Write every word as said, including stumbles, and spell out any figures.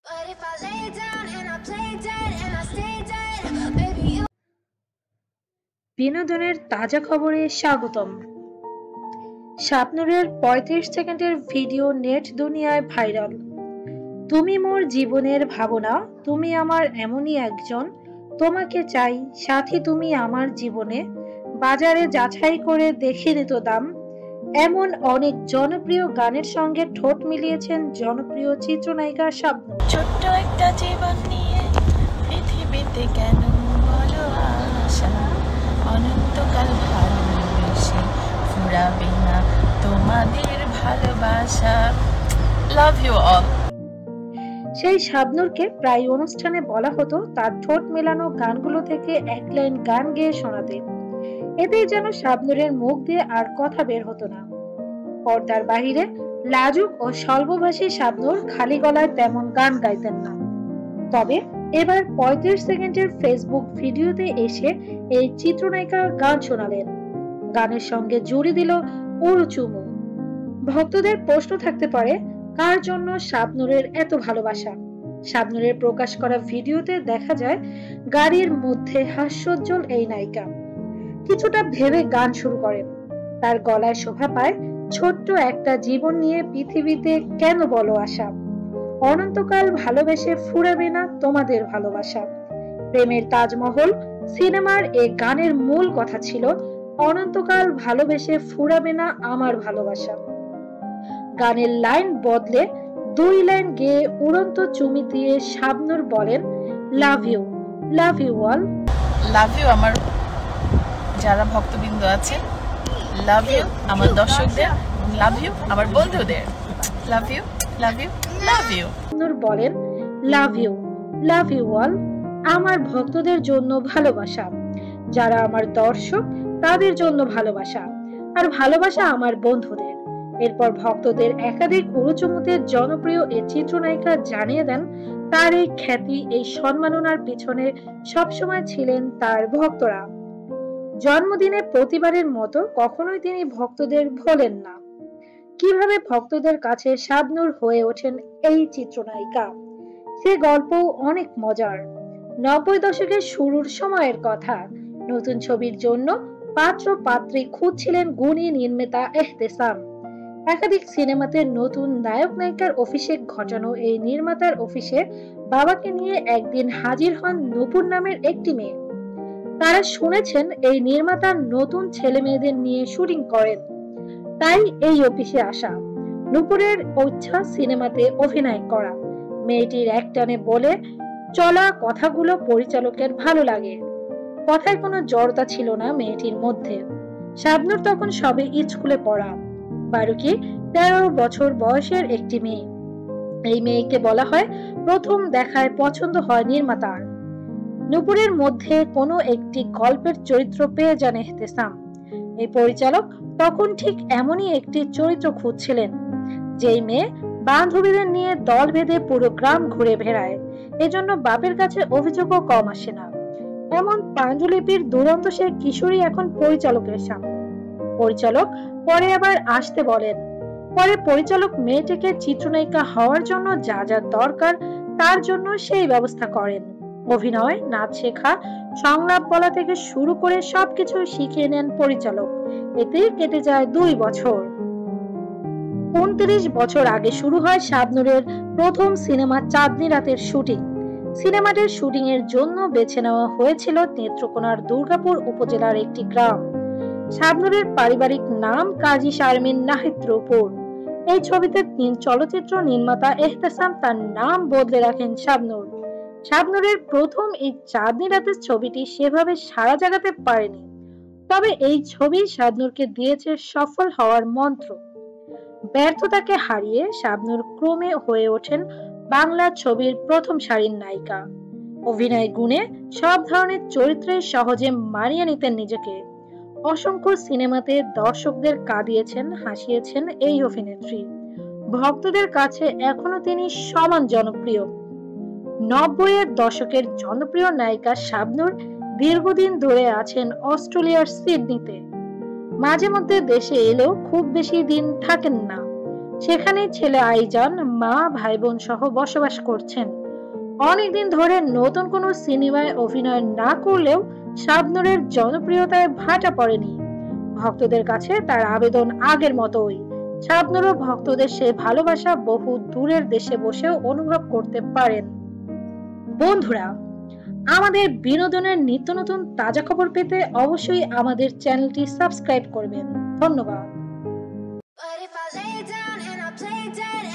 But if I lay down and I play dead and I stay dead, baby you বিনোদনের তাজা খবরে স্বাগতম। শাবনূরের পঁয়ত্রিশ সেকেন্ডের ভিডিও নেট দুনিয়ায় ভাইরাল। তুমি মোর জীবনের ভাবনা, তুমি আমার এমনই একজন, তোমাকে চাই সাথী তুমি আমার জীবনে, বাজারে যাচাই করে দেখে নিত দাম। এমন অনেক জনপ্রিয় গানের সঙ্গে ঠোঁট মিলিয়েছেন জনপ্রিয় চিত্রনায়িকা শাবনূর। ছোট্ট একটা জীবন নিয়ে পৃথিবীতে কেন বলো আশা, অনন্তকাল ভালোবেসে ফুরাবে না তোমাদের ভালোবাসা। Love you all. সেই শাবনূরকে প্রায় অনুষ্ঠানে বলা হতো তার ঠোঁট মেলানো গানগুলো থেকে এক লাইন গান গেয়ে শোনাতে। এতেই যেন শাবনূরের মুখ দিয়ে আর কথা বের হতো না। পর্দার বাহিরে লাজুক ও স্বল্পভাষী শাবনূর খালি গলায় তেমন গান গাইতেন না। তবে এবার পঁয়ত্রিশ সেকেন্ডের ফেসবুক ভিডিওতে এসে এই চিত্রনায়িকা গান শোনালেন। গানের সঙ্গে জুড়ে দিল উড়ু চুমু। ভক্তদের প্রশ্ন থাকতে পারে, কার জন্য শাবনূরের এত ভালোবাসা? শাবনূরের প্রকাশ করা ভিডিওতে দেখা যায় গাড়ির মধ্যে হাস্যোজ্জ্বল এই নায়িকা কিছুটা ভেবে গান শুরু করেন। তার গলায় শোভা পায় ছোট্ট একটা জীবন নিয়ে পৃথিবীতে কেন বলো আশা, অনন্তকাল ভালোবেসে ফুরাবে না তোমাদের ভালোবাসা। প্রেমের তাজমহল সিনেমার এই গানের মূল কথা ছিল অনন্তকাল ভালোবেসে ফুরাবে না আমার ভালোবাসা। গানের লাইন বদলে দুই লাইন গেয়ে উড়ন্ত চুমি দিয়ে শাবনূর বলেন, love you, love you all. Love you আমার যারা ভক্তবৃন্দ আছে, লাভ ইউ আমার দর্শকদের, লাভ ইউ আমার বন্ধুদের, love you, love you, love you. Shabnur বলেন, love you, love you all, আমার ভক্তদের জন্য ভালোবাসা, যারা আমার দর্শক তাদের জন্য ভালোবাসা, আর ভালোবাসা আমার বন্ধুদের। এরপর ভক্তদের একাধিক উড়োচুমুতে জনপ্রিয় এই চিত্রনায়িকা জানিয়ে দেন তার এই খ্যাতি, এই সম্মাননার পিছনে সবসময় ছিলেন তার ভক্তরা। জন্মদিনে প্রতিবারের মতো কখনোই তিনি ভক্তদের ভোলেন না। কিভাবে ভক্তদের কাছে শাবনূর হয়ে ওঠেন এই চিত্রনায়িকা, সে গল্প অনেক মজার। নব্বই দশকের শুরুর সময়ের কথা। নতুন ছবির জন্য পাত্র পাত্রী খুঁজছিলেন গুণী নির্মাতা এহতেসাম। একাধিক সিনেমাতে নতুন নায়ক নায়িকার অভিষেক ঘটানো এই নির্মাতার অফিসে বাবাকে নিয়ে একদিন হাজির হন নূপুর নামের একটি মেয়ে। তারা শুনেছেন এই নির্মাতা নতুন ছেলে মেয়েদের নিয়ে শুটিং করেন, তাই এই অফিসে আসা। নূপুরের ইচ্ছা সিনেমাতে অভিনয় করা। মেয়েটির একটানে বলে চলা কথাগুলো পরিচালকের ভালো লাগে। কথায় কোনো জড়তা ছিল না মেয়েটির মধ্যে। শাবনূর তখন সবে স্কুলে পড়া, বারো কি তেরো বছর বয়সের একটি মেয়ে। এই মেয়েকে বলা হয় প্রথম দেখায় পছন্দ হয় নির্মাতার। নূপুরের মধ্যে কোনো একটি গল্পের চরিত্র পেয়ে যান এহতেসাম। এই পরিচালক তখন ঠিক এমনই একটি চরিত্র খুঁজছিলেন, যেই মেয়ে বান্ধবীদের নিয়ে দল বেঁধে পুরো গ্রাম ঘুরে বেড়ায়। এজন্য বাপের কাছে অভিযোগও কম আসে না। এমন পাণ্ডুলিপির দুরন্ত সে কিশোরী এখন পরিচালকের সামনে। পরিচালক পরে আবার আসতে বলেন। পরে পরিচালক মেয়েটিকে চিত্রনায়িকা হওয়ার জন্য যা যা দরকার তার জন্য সেই ব্যবস্থা করেন। অভিনয়, নাচ শেখা, সংলাপ বলা থেকে শুরু করে সবকিছু শিখিয়ে নেন পরিচালক। এতে কেটে যায় দুই বছর। উনত্রিশ বছর আগে শুরু হয় শাবনূরের প্রথম সিনেমা চাঁদনি রাতের শুটিং। সিনেমাটির শুটিং এর জন্য বেছে নেওয়া হয়েছিল নেত্রকোনার দুর্গাপুর উপজেলার একটি গ্রাম। শাবনূরের পারিবারিক নাম কাজী শারমিন নাহিত্রপুর। এই ছবিতে তিন চলচ্চিত্র নির্মাতা এহতেসাম তার নাম বদলে রাখেন শাবনূর। শাবনূরের প্রথম এই চাঁদনি রাতের ছবিটি সেভাবে সাড়া জাগাতে পারেনি, তবে এই ছবি শাবনূরকে দিয়েছে সফল হওয়ার মন্ত্র। ব্যর্থতাকে হারিয়ে শাবনূর ক্রমে হয়ে ওঠেন বাংলা ছবির প্রথম সারির নায়িকা। অভিনয় গুণে সব ধরনের চরিত্রে সহজে মানিয়ে নিতেন নিজেকে। অসংখ্য সিনেমাতে দর্শকদের কাঁদিয়েছেন, হাসিয়েছেন এই অভিনেত্রী। ভক্তদের কাছে এখনো তিনি সমান জনপ্রিয়। নব্বই এর দশকের জনপ্রিয় নায়িকা শাবনূর দীর্ঘদিন ধরে আছেন অস্ট্রেলিয়ার সিডনিতে। মাঝে মধ্যে দেশে এলেও খুব বেশি দিন থাকেন না। সেখানে ছেলে আইজান মা ভাই বোন সহ বসবাস করছেন। অনেকদিন ধরে নতুন কোনো সিনেমায় অভিনয় না করলেও শাবনূরের জনপ্রিয়তায় ভাটা পড়েনি। ভক্তদের কাছে তার আবেদন আগের মতোই। শাবনূরও ভক্তদের সে ভালোবাসা বহু দূরের দেশে বসেও অনুভব করতে পারেন। বন্ধুরা, আমাদের বিনোদনের নিত্য নতুন তাজা খবর পেতে অবশ্যই আমাদের চ্যানেলটি সাবস্ক্রাইব করবেন। ধন্যবাদ। But if I lay down and I play dead